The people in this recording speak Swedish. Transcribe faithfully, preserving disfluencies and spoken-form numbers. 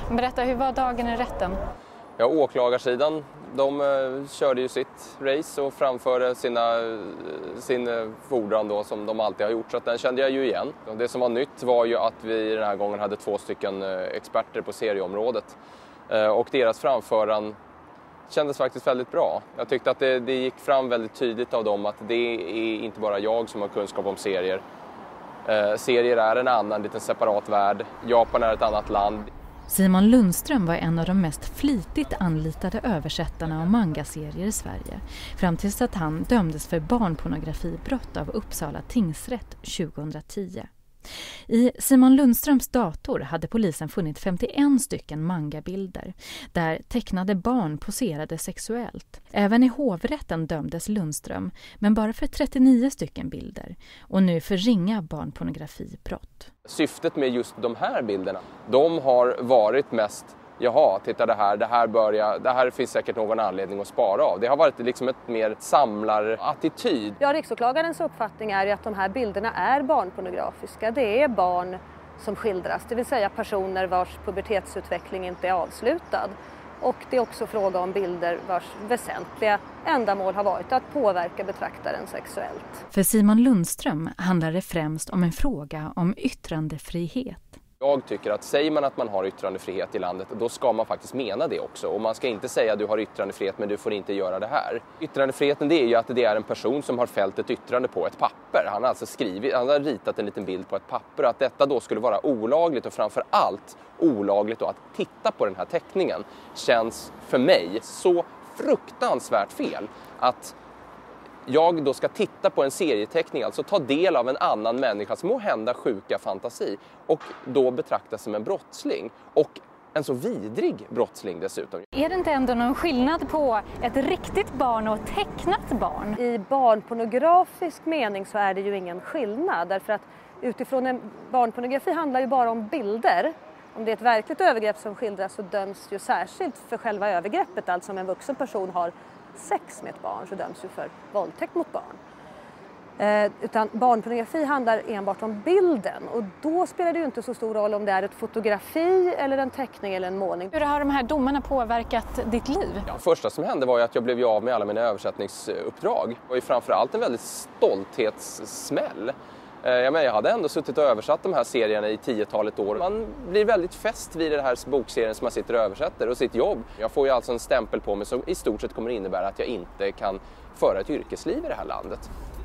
Berätta, hur var dagen i rätten? Ja, åklagarsidan, de uh, körde ju sitt race och framförde sina, uh, sin uh, fordran då, som de alltid har gjort, så att den kände jag ju igen. Och det som var nytt var ju att vi den här gången hade två stycken uh, experter på serieområdet. Uh, och deras framföran kändes faktiskt väldigt bra. Jag tyckte att det, det gick fram väldigt tydligt av dem att det är inte bara jag som har kunskap om serier. Uh, serier är en annan liten separat värld. Japan är ett annat land. Simon Lundström var en av de mest flitigt anlitade översättarna av mangaserier i Sverige, fram tills att han dömdes för barnpornografibrott av Uppsala tingsrätt tjugohundratio. I Simon Lundströms dator hade polisen funnit femtioen stycken mangabilder där tecknade barn poserade sexuellt. Även i hovrätten dömdes Lundström, men bara för trettionio stycken bilder, och nu för ringa barnpornografibrott. Syftet med just de här bilderna, de har varit mest, jaha, titta det här, det här börjar, det här finns säkert någon anledning att spara av. Det har varit liksom ett mer samlarattityd. Ja, riksåklagarens uppfattning är ju att de här bilderna är barnpornografiska. Det är barn som skildras, det vill säga personer vars pubertetsutveckling inte är avslutad. Och det är också fråga om bilder vars väsentliga ändamål har varit att påverka betraktaren sexuellt. För Simon Lundström handlar det främst om en fråga om yttrandefrihet. Jag tycker att säger man att man har yttrandefrihet i landet, då ska man faktiskt mena det också. Och man ska inte säga att du har yttrandefrihet men du får inte göra det här. Yttrandefriheten, det är ju att det är en person som har fällt ett yttrande på ett papper. Han har alltså skrivit, han har ritat en liten bild på ett papper. Att detta då skulle vara olagligt och framför allt olagligt då att titta på den här teckningen känns för mig så fruktansvärt fel att jag då ska titta på en serieteckning, alltså ta del av en annan människas måhända sjuka fantasi och då betraktas som en brottsling och en så vidrig brottsling dessutom. Är det inte ändå någon skillnad på ett riktigt barn och ett tecknat barn? I barnpornografisk mening så är det ju ingen skillnad, därför att utifrån en barnpornografi handlar ju bara om bilder. Om det är ett verkligt övergrepp som skildras så döms ju särskilt för själva övergreppet, alltså om en vuxen person har sex med ett barn så döms ju för våldtäkt mot barn. Eh, utan barnpornografi handlar enbart om bilden, och då spelar det ju inte så stor roll om det är ett fotografi eller en teckning eller en målning. Hur har de här domarna påverkat ditt liv? Ja, första som hände var ju att jag blev av med alla mina översättningsuppdrag. Det var ju framförallt en väldigt stolthetssmäll. Jag, menar, jag hade ändå suttit och översatt de här serierna i tiotalet år. Man blir väldigt fäst vid den här bokserien som man sitter och översätter och sitt jobb. Jag får ju alltså en stämpel på mig som i stort sett kommer innebära att jag inte kan föra ett yrkesliv i det här landet.